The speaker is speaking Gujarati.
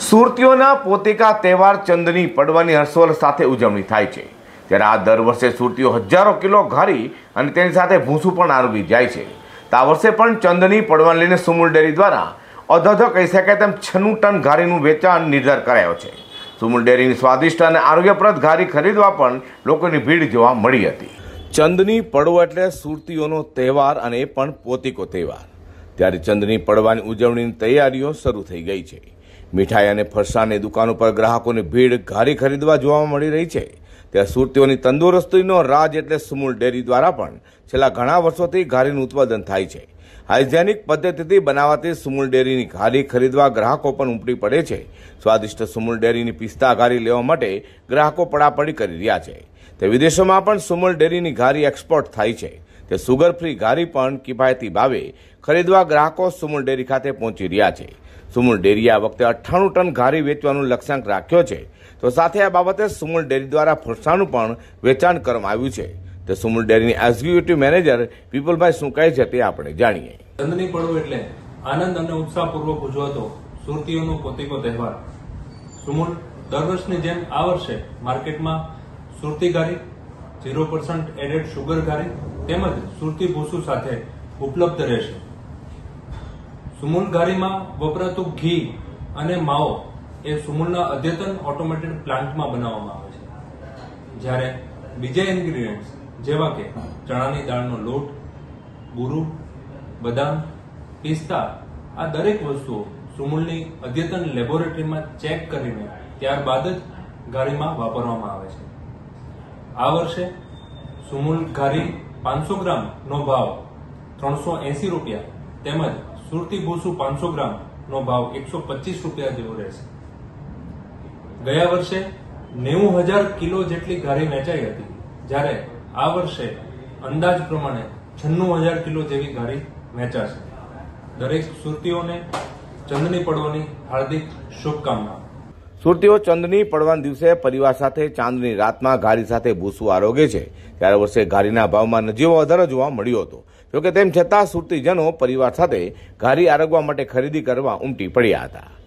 સુરતીઓના પોતિકા તહેવાર ચંદની પડવાની હર્ષોલ્લાસ સાથે ઉજવણી થાય છે। ત્યારે આ દર વર્ષે સુરતીઓ હજારો કિલો ઘારી અને તેની સાથે ભૂસું પણ આરોગી જાય છે। તો આ વર્ષે પણ ચંદની પડવાને લઈને સુમુલ ડેરી દ્વારા અધધો કહી શકાય તેમ 96 ટન ઘારીનું વેચાણ નિર્ધાર કરાયો છે। સુમુલ ડેરીની સ્વાદિષ્ટ અને આરોગ્યપ્રદ ઘારી ખરીદવા પણ લોકોની ભીડ જોવા મળી હતી। ચંદની પડવો એટલે સુરતીઓનો તહેવાર અને એ પણ પોતિકો તહેવાર। ત્યારે ચંદની પડવાની ઉજવણીની તૈયારીઓ શરૂ થઈ ગઈ છે। મીઠાઈ અને ફરસાણની દુકાનો પર ગ્રાહકોની ભીડ ઘારી ખરીદવા જોવા મળી રહી છે। ત્યાં સુરતીઓની તંદુરસ્તીનો રાજ એટલે સુમુલ ડેરી દ્વારા પણ છેલ્લા ઘણા વર્ષોથી ઘારીનું ઉત્પાદન થાય છે। હાઇજેનિક પદ્ધતિથી બનાવાતી સુમુલ ડેરીની ઘારી ખરીદવા ગ્રાહકો પણ ઉમટી પડે છે। સ્વાદિષ્ટ સુમુલ ડેરીની પિસ્તા ઘારી લેવા માટે ગ્રાહકો પડાપડી કરી રહ્યા છે। તે વિદેશોમાં પણ સુમુલ ડેરીની ઘારી એક્સપોર્ટ થાય છે। તે સુગર ફ્રી ઘારી પણ કિફાયતી ભાવે ખરીદવા ગ્રાહકો સુમુલ ડેરી ખાતે પહોંચી રહ્યા છે। સુમુલ ડેરીએ આ વખતે 98 ટન ઘારી વેચવાનું લક્ષ્યાંક રાખ્યો છે। તો સાથે આ બાબતે સુમુલ ડેરી દ્વારા ફરસાણનું પણ વેચાણ કરવામાં આવ્યું છે। તો સુમુલ ડેરીની એક્ઝિક્યુટિવ મેનેજર વિપુલભાઈ શું કહે છે તે આપણે જાણીએ। ચંદની પડવો એટલે આનંદ અને ઉત્સાહપૂર્વક ઉજવાતો સુરતીઓનો પોતિકો તહેવાર। સુમુલ દર વર્ષની જેમ આ વર્ષે માર્કેટમાં સુરતી ઘારી, 0% એડેડ શુગર ઘારી તેમજ સુરતી ભૂસું સાથે ઉપલબ્ધ રહેશે। સુમુલ ઘારીમાં વપરાતું ઘી અને માવો એ સુમુલના અદ્યતન ઓટોમેટેડ પ્લાન્ટમાં બનાવવામાં આવે છે। જ્યારે બીજા ઇન્ગ્રીડિયન્ટ્સ જેવા કે ચણાની દાળનો લોટ, બુરુ, બદામ, પિસ્તા આ દરેક વસ્તુઓ સુમુલની અદ્યતન લેબોરેટરીમાં ચેક કરીને ત્યારબાદ જ ઘારીમાં વાપરવામાં આવે છે। આ વર્ષે સુમુલ ઘારી 500 ગ્રામનો ભાવ 380 રૂપિયા તેમજ સુરતી ભૂસું 500 ગ્રામનો ભાવ 125 રૂપિયા જેવો રહેશે। ગયા વર્ષે 90,000 કિલો જેટલી ઘારી વેચાઈ હતી, જ્યારે આ વર્ષે અંદાજ પ્રમાણે 96,000 કિલો જેવી ઘારી વેચાશે। દરેક સુરતીઓને ચંદની પડવાની હાર્દિક શુભકામનાઓ। સુરતીઓ ચંદની પડવાના દિવસે પરિવાર સાથે ચાંદની રાતમાં ઘારી સાથે ભૂસું આરોગે છે। ત્યારે વર્ષે ઘારીના ભાવમાં નજીવો વધારો જોવા મળ્યો હતો। જોકે તેમ છતાં સુરતીજનો પરિવાર સાથે ઘારી આરોગવા માટે ખરીદી કરવા ઉમટી પડ્યા હતા।